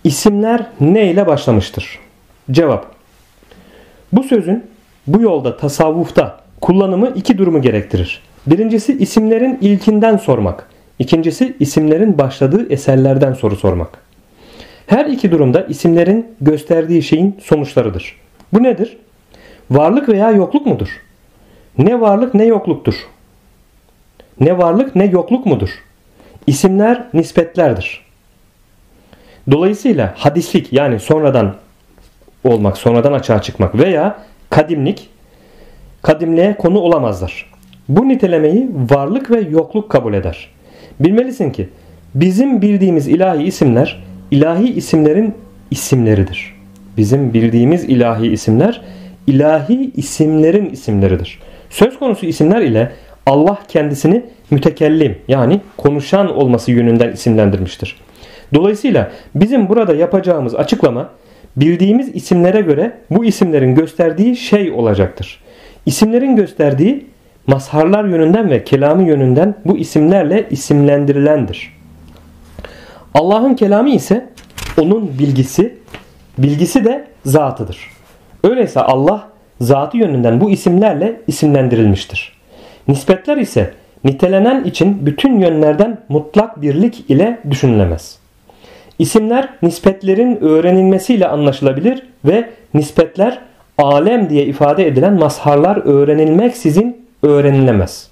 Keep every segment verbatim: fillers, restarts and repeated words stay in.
İsimler ne ile başlamıştır? Cevap. Bu sözün bu yolda tasavvufta kullanımı iki durumu gerektirir. Birincisi isimlerin ilkinden sormak. İkincisi isimlerin başladığı eserlerden soru sormak. Her iki durumda isimlerin gösterdiği şeyin sonuçlarıdır. Bu nedir? Varlık veya yokluk mudur? Ne varlık ne yokluktur. Ne varlık ne yokluk mudur? İsimler nispetlerdir. Dolayısıyla hadislik yani sonradan olmak, sonradan açığa çıkmak veya kadimlik, kadimliğe konu olamazlar. Bu nitelemeyi varlık ve yokluk kabul eder. Bilmelisin ki bizim bildiğimiz ilahi isimler, ilahi isimlerin isimleridir. Bizim bildiğimiz ilahi isimler, ilahi isimlerin isimleridir. Söz konusu isimler ile Allah kendisini mütekellim yani konuşan olması yönünden isimlendirmiştir. Dolayısıyla bizim burada yapacağımız açıklama bildiğimiz isimlere göre bu isimlerin gösterdiği şey olacaktır. İsimlerin gösterdiği mazharlar yönünden ve kelamı yönünden bu isimlerle isimlendirilendir. Allah'ın kelamı ise onun bilgisi, bilgisi de zatıdır. Öyleyse Allah zatı yönünden bu isimlerle isimlendirilmiştir. Nispetler ise nitelenen için bütün yönlerden mutlak birlik ile düşünülemez. İsimler nispetlerin öğrenilmesiyle anlaşılabilir ve nispetler alem diye ifade edilen mazharlar öğrenilmeksizin öğrenilemez.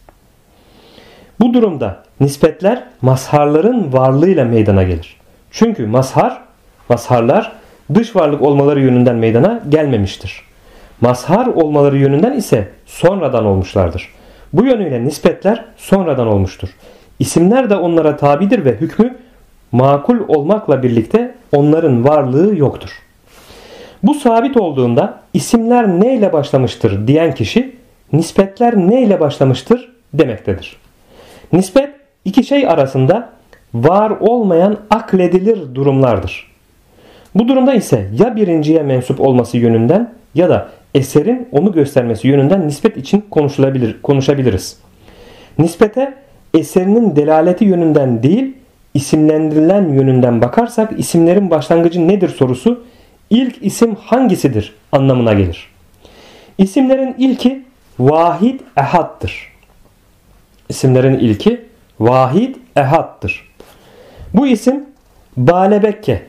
Bu durumda nispetler mazharların varlığıyla meydana gelir. Çünkü mazhar, mazharlar dış varlık olmaları yönünden meydana gelmemiştir. Mazhar olmaları yönünden ise sonradan olmuşlardır. Bu yönüyle nispetler sonradan olmuştur. İsimler de onlara tabidir ve hükmü makul olmakla birlikte onların varlığı yoktur. Bu sabit olduğunda isimler neyle başlamıştır diyen kişi nispetler neyle başlamıştır demektedir. Nispet iki şey arasında var olmayan akledilir durumlardır. Bu durumda ise ya birinciye mensup olması yönünden ya da eserin onu göstermesi yönünden nispet için konuşulabilir, konuşabiliriz. Nispete eserinin delaleti yönünden değil, isimlendirilen yönünden bakarsak isimlerin başlangıcı nedir sorusu ilk isim hangisidir anlamına gelir. İsimlerin ilki vahid ehad'dır. İsimlerin ilki vahid ehad'dır. Bu isim Balebekke,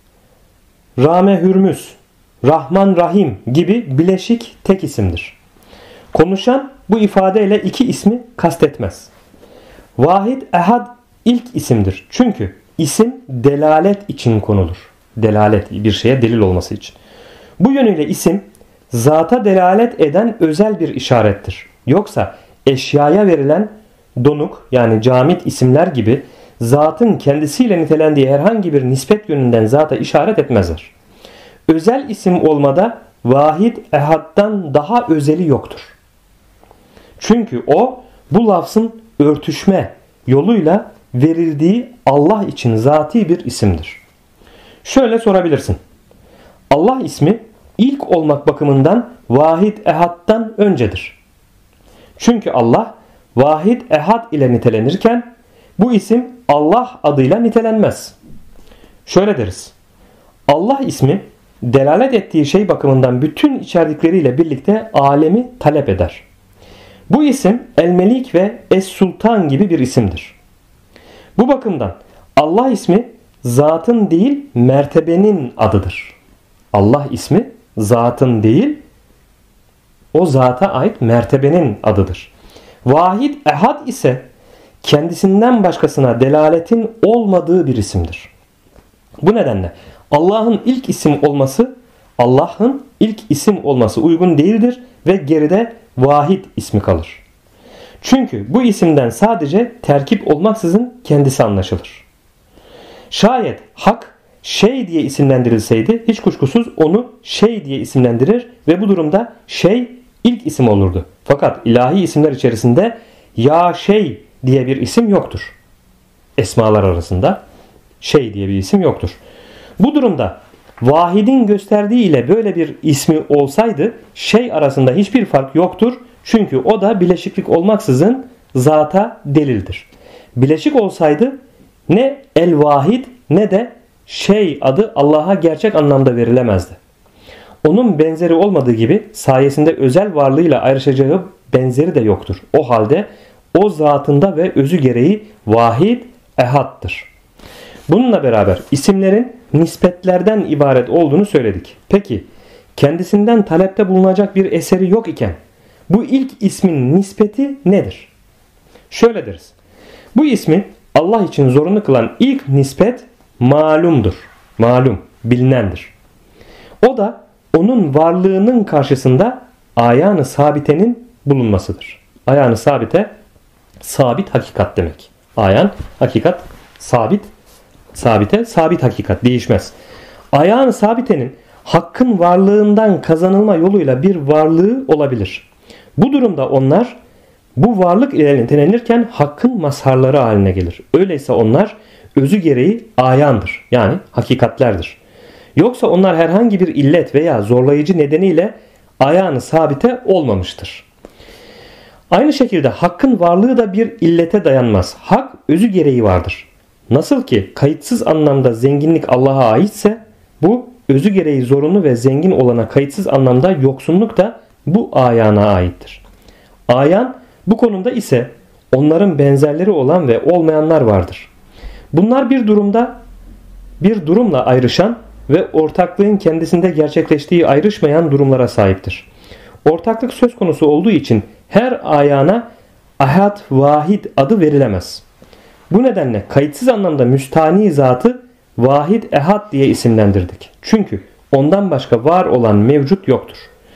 Rame Hürmüz, Rahman Rahim gibi bileşik tek isimdir. Konuşan bu ifadeyle iki ismi kastetmez. Vahid ehad ilk isimdir. Çünkü isim delalet için konulur. Delalet bir şeye delil olması için. Bu yönüyle isim zata delalet eden özel bir işarettir. Yoksa eşyaya verilen donuk yani camit isimler gibi zatın kendisiyle nitelendiği herhangi bir nispet yönünden zata işaret etmezler. Özel isim olmada vahid ehad'dan daha özeli yoktur. Çünkü o bu lafzın örtüşme yoluyla verildiği Allah için zati bir isimdir. Şöyle sorabilirsin. Allah ismi ilk olmak bakımından vahid ehad'dan öncedir. Çünkü Allah vahid ehad ile nitelenirken bu isim Allah adıyla nitelenmez. Şöyle deriz. Allah ismi delalet ettiği şey bakımından bütün içerdikleriyle birlikte alemi talep eder. Bu isim El-Melik ve Es-Sultan gibi bir isimdir. Bu bakımdan Allah ismi zatın değil mertebenin adıdır. Allah ismi zatın değil o zata ait mertebenin adıdır. Vahid ehad ise kendisinden başkasına delaletin olmadığı bir isimdir. Bu nedenle Allah'ın ilk isim olması Allah'ın ilk isim olması uygun değildir ve geride vahid ismi kalır. Çünkü bu isimden sadece terkip olmaksızın kendisi anlaşılır. Şayet hak şey diye isimlendirilseydi hiç kuşkusuz onu şey diye isimlendirir ve bu durumda şey ilk isim olurdu. Fakat ilahi isimler içerisinde ya şey diye bir isim yoktur. Esmalar arasında şey diye bir isim yoktur. Bu durumda vahidin gösterdiği ile böyle bir ismi olsaydı şey arasında hiçbir fark yoktur. Çünkü o da bileşiklik olmaksızın zata delildir. Bileşik olsaydı ne el-vahid ne de şey adı Allah'a gerçek anlamda verilemezdi. Onun benzeri olmadığı gibi sayesinde özel varlığıyla ayrışacağı benzeri de yoktur. O halde o zatında ve özü gereği vahid, ehattır. Bununla beraber isimlerin nispetlerden ibaret olduğunu söyledik. Peki kendisinden talepte bulunacak bir eseri yok iken bu ilk ismin nispeti nedir? Şöyle deriz. Bu ismi Allah için zorunlu kılan ilk nispet malumdur. Malum, bilinendir. O da onun varlığının karşısında ayağını sabitenin bulunmasıdır. Ayağını sabite, sabit hakikat demek. Ayan, hakikat, sabit, sabite, sabit hakikat, değişmez. Ayağını sabitenin hakkın varlığından kazanılma yoluyla bir varlığı olabilir. Bu durumda onlar bu varlık ile nitelenirken hakkın mazharları haline gelir. Öyleyse onlar özü gereği ayandır. Yani hakikatlerdir. Yoksa onlar herhangi bir illet veya zorlayıcı nedeniyle ayağını sabite olmamıştır. Aynı şekilde hakkın varlığı da bir illete dayanmaz. Hak özü gereği vardır. Nasıl ki kayıtsız anlamda zenginlik Allah'a aitse bu özü gereği zorunlu ve zengin olana kayıtsız anlamda yoksunluk da bu ayana aittir. Ayan bu konumda ise onların benzerleri olan ve olmayanlar vardır. Bunlar bir durumda bir durumla ayrışan ve ortaklığın kendisinde gerçekleştiği ayrışmayan durumlara sahiptir. Ortaklık söz konusu olduğu için her ayana ahad, vahid adı verilemez. Bu nedenle kayıtsız anlamda müstani zatı vahid, ehad diye isimlendirdik. Çünkü ondan başka var olan mevcut yoktur.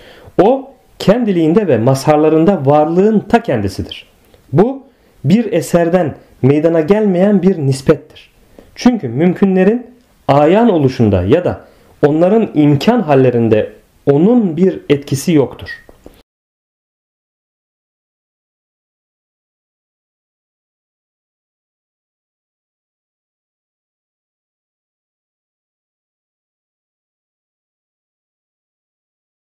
O kendiliğinde ve mazharlarında varlığın ta kendisidir. Bu bir eserden meydana gelmeyen bir nispettir. Çünkü mümkünlerin ayan oluşunda ya da onların imkan hallerinde onun bir etkisi yoktur.